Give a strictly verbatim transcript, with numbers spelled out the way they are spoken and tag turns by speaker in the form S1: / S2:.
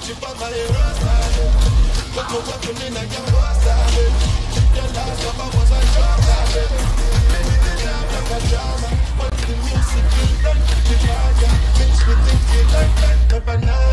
S1: Chip on my heroes, darling. Put my weapon in like your boss, darling. Your last number was a job, darling. Baby, the job like a drama. But the music is done. The charger mixed with things you like that. The banana.